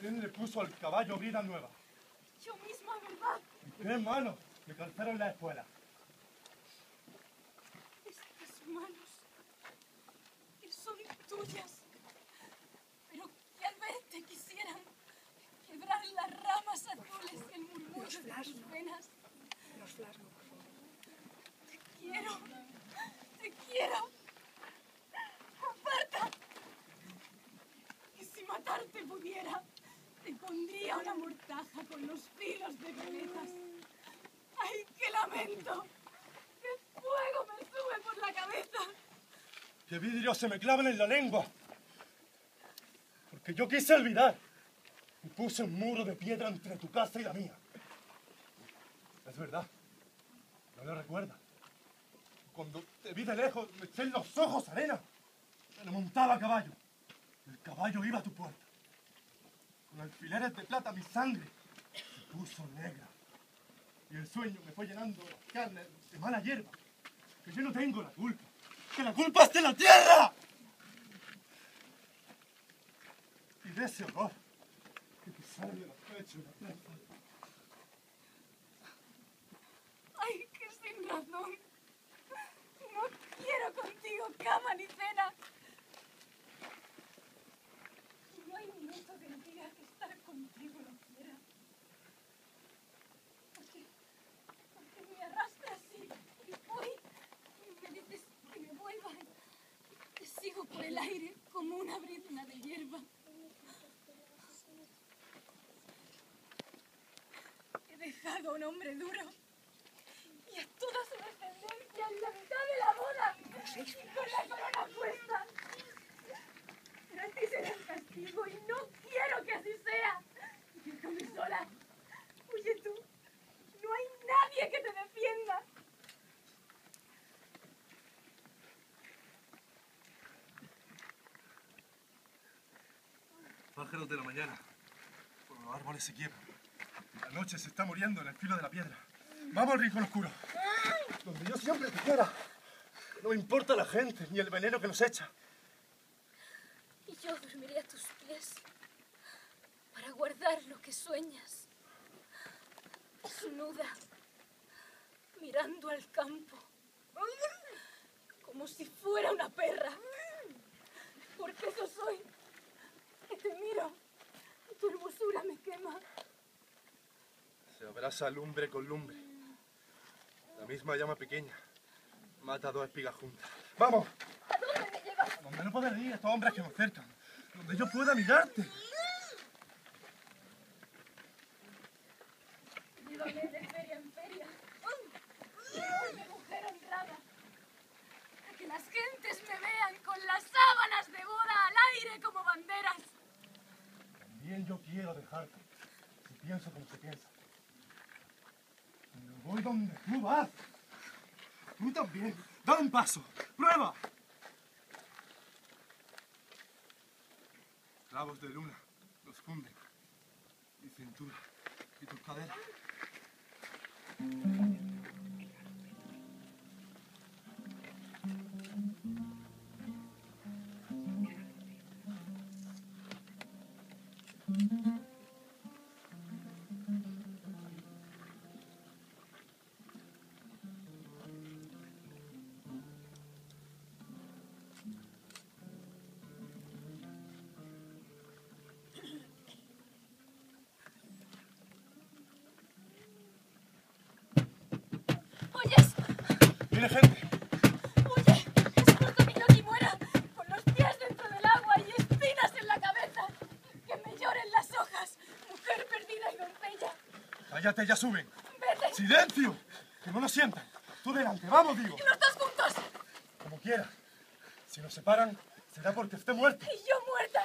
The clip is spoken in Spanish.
¿Quién le puso al caballo vida nueva? Yo misma, ¿verdad? ¿Qué manos me calzaron en la espuela? Estas manos que son tuyas, pero que al verte quisieran quebrar las ramas azules y el murmullo de tus venas. Los flasmos, por favor. Te quiero. ¡Aparta! Y si matarte pudiera, te pondría una mortaja con los filos de violetas. ¡Ay, qué lamento! ¡Qué fuego me sube por la cabeza! ¡Que vidrios se me clavan en la lengua! Porque yo quise olvidar y puse un muro de piedra entre tu casa y la mía. Es verdad, no lo recuerdas. Cuando te vi de lejos, me eché en los ojos arena. Me montaba a caballo. El caballo iba a tu puerta. Con alfileres de plata mi sangre se puso negra. Y el sueño me fue llenando la carne de mala hierba. Que yo no tengo la culpa. ¡Que la culpa es de la tierra! Y de ese horror que te sale de los pechos y la trenza. ¡Ay, que sin razón! No quiero contigo cama ni cena. Y no hay minuto del día que estar contigo no quiera. Porque me arrastras y voy y me dices que me vuelva. Te sigo por el aire como una brizna de hierba. He dejado a un hombre duro y a toda su descendencia en la mitad de la boda con la corona puesta. Pero a ti será el castigo y no quiero que así sea. Déjame sola. Huye tú. No hay nadie que te defienda. Pájaros de la mañana. Por los árboles se quiebran. La noche se está muriendo en el filo de la piedra. Vamos al rincón oscuro. Donde yo siempre te quiera. No me importa la gente ni el veneno que nos echa. Y yo dormiré a tus pies para guardar lo que sueñas. Desnuda, mirando al campo, como si fuera una perra. Porque eso soy, que te miro y tu hermosura me quema. Se abraza lumbre con lumbre. La misma llama pequeña mata dos espigas juntas. ¡Vamos! ¿A dónde me llevas? A donde no puedes ir, estos hombres que nos cercan. Donde yo pueda mirarte. Llévame de feria en feria. Llévame, mujer honrada. A que las gentes me vean con las sábanas de boda al aire como banderas. También yo quiero dejarte. Si pienso como se piensa. Pero voy donde tú vas. Tú también. Da un paso. ¡Prueba! Clavos de luna los funden. Mi cintura y tus caderas. ¿Oyes? ¡Viene gente! Oye, es por camino que muera, con los pies dentro del agua y espinas en la cabeza. Que me lloren las hojas, mujer perdida y doncella. ¡Cállate, ya suben! Vete, ¡Silencio! Que no nos sientan. Tú delante, vamos, digo. los dos juntos. Como quiera. Si nos separan, será porque esté muerto. Y yo muerta